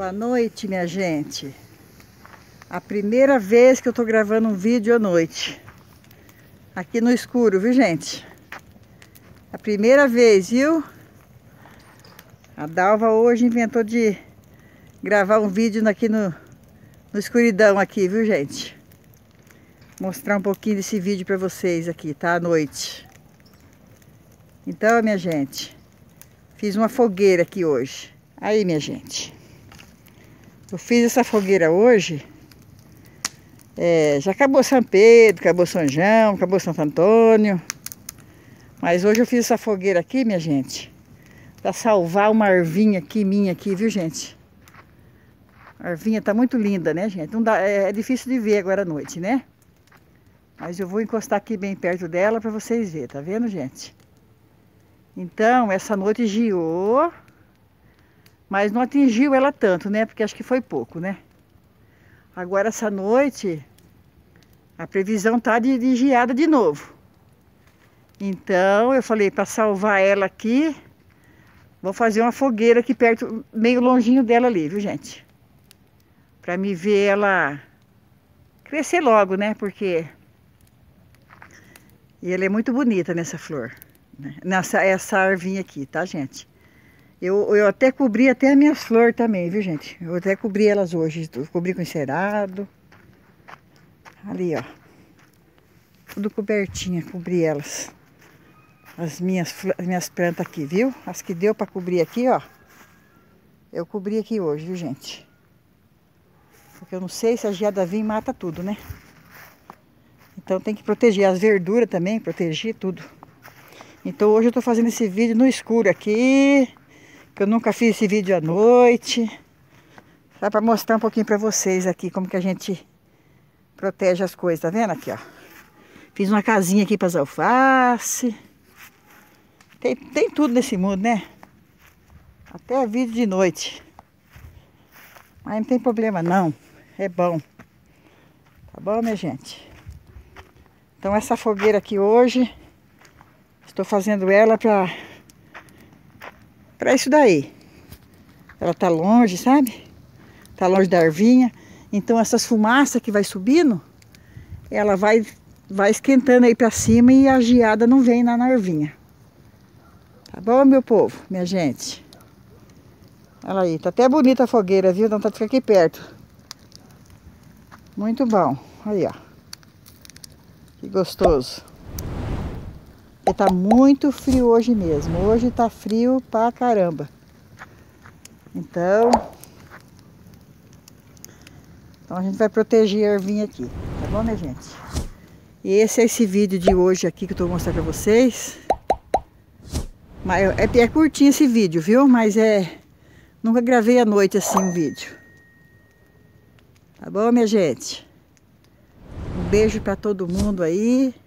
Boa noite, minha gente. A primeira vez que eu tô gravando um vídeo à noite. Aqui no escuro, viu, gente? A primeira vez, viu? A Dalva hoje inventou de gravar um vídeo aqui no escuridão aqui, viu, gente? Mostrar um pouquinho desse vídeo pra vocês aqui, tá? À noite. Então, minha gente, fiz uma fogueira aqui hoje. Aí, minha gente. Eu fiz essa fogueira hoje. Já acabou São Pedro, acabou São João, acabou Santo Antônio. Mas hoje eu fiz essa fogueira aqui, minha gente, para salvar uma arvinha aqui, minha aqui, viu, gente? A arvinha tá muito linda, né, gente? Não dá, é difícil de ver agora à noite, né? Mas eu vou encostar aqui bem perto dela para vocês verem, tá vendo, gente? Então, essa noite giou, mas não atingiu ela tanto, né? Porque acho que foi pouco, né? Agora essa noite, a previsão tá de geada de novo. Então, eu falei, para salvar ela aqui, vou fazer uma fogueira aqui perto, meio longinho dela ali, viu, gente? Para me ver ela crescer logo, né? Porque ela é muito bonita nessa flor, né? Essa arvinha aqui, tá, gente? Eu até cobri até as minhas flores também, viu, gente? Eu até cobri elas hoje. Cobri com encerado. Ali, ó. Tudo cobertinha, cobri elas. As minhas plantas aqui, viu? As que deu pra cobrir aqui, ó. Eu cobri aqui hoje, viu, gente? Porque eu não sei se a geada vir e mata tudo, né? Então tem que proteger as verduras também, proteger tudo. Então hoje eu tô fazendo esse vídeo no escuro aqui. Que eu nunca fiz esse vídeo à noite. Só para mostrar um pouquinho para vocês aqui como que a gente protege as coisas, tá vendo aqui, ó? Fiz uma casinha aqui para as alface. Tem tudo nesse mundo, né? Até vídeo de noite. Mas não tem problema não, é bom. Tá bom, minha gente? Então essa fogueira aqui hoje, estou fazendo ela para isso daí. Ela tá longe, sabe? Tá longe da arvinha. Então essas fumaças que vai subindo, ela vai esquentando aí pra cima e a geada não vem na arvinha. Tá bom, meu povo, minha gente? Olha aí, tá até bonita a fogueira, viu? Então tá ficar aqui perto. Muito bom. Aí, ó. Que gostoso. E tá muito frio hoje mesmo. Hoje tá frio pra caramba. Então a gente vai proteger a ervinha aqui. Tá bom, minha gente? E esse é esse vídeo de hoje aqui que eu tô mostrando pra vocês. Mas é curtinho esse vídeo, viu? Mas nunca gravei à noite assim um vídeo. Tá bom, minha gente? Um beijo pra todo mundo aí.